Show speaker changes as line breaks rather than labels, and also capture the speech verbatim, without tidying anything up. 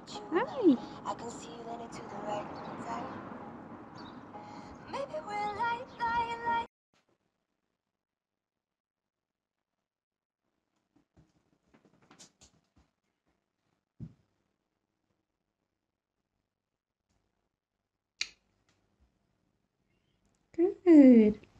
Hi.
I can see you leaning to the right side. Maybe we're like, lying, like.
Good.